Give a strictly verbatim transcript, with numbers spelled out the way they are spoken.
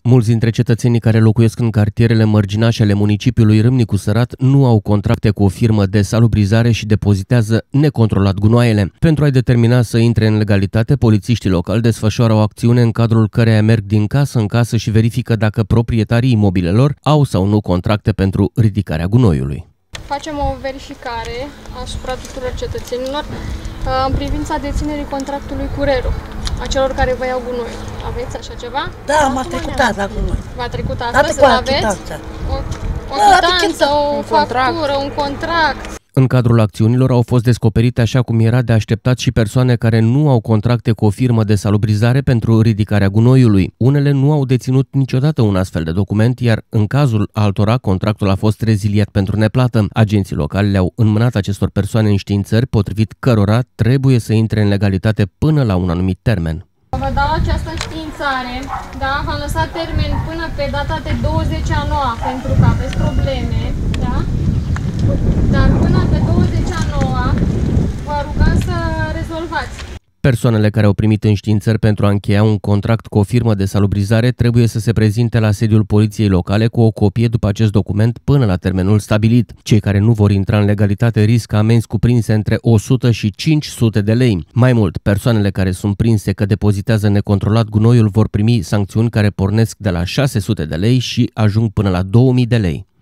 Mulți dintre cetățenii care locuiesc în cartierele mărginașe ale municipiului Râmnicu Sărat nu au contracte cu o firmă de salubrizare și depozitează necontrolat gunoaiele. Pentru a-i determina să intre în legalitate, polițiștii locali desfășoară o acțiune în cadrul căreia merg din casă în casă și verifică dacă proprietarii imobilelor au sau nu contracte pentru ridicarea gunoiului. Facem o verificare asupra tuturor cetățenilor în privința deținerii contractului cu R E R-ul, a celor care vă iau gunoi. Aveți așa ceva? Da, m-a trecut azi la gunoi. V-a trecut astăzi? Aveți o, o chitanță, o factură, un contract? În cadrul acțiunilor au fost descoperite, așa cum era de așteptat, și persoane care nu au contracte cu o firmă de salubrizare pentru ridicarea gunoiului. Unele nu au deținut niciodată un astfel de document, iar în cazul altora contractul a fost reziliat pentru neplată. Agenții locali le-au înmânat acestor persoane înștiințări, potrivit cărora trebuie să intre în legalitate până la un anumit termen. Vă dau această înștiințare, da? V-am lăsat termen până pe data de douăzeci a noua pentru că aveți probleme, da? Dar până pe douăzeci a noua vă rugăm să rezolvați. Persoanele care au primit înștiințări pentru a încheia un contract cu o firmă de salubrizare trebuie să se prezinte la sediul poliției locale cu o copie după acest document până la termenul stabilit. Cei care nu vor intra în legalitate riscă amenzi cuprinse între o sută și cinci sute de lei. Mai mult, persoanele care sunt prinse că depozitează necontrolat gunoiul vor primi sancțiuni care pornesc de la șase sute de lei și ajung până la două mii de lei.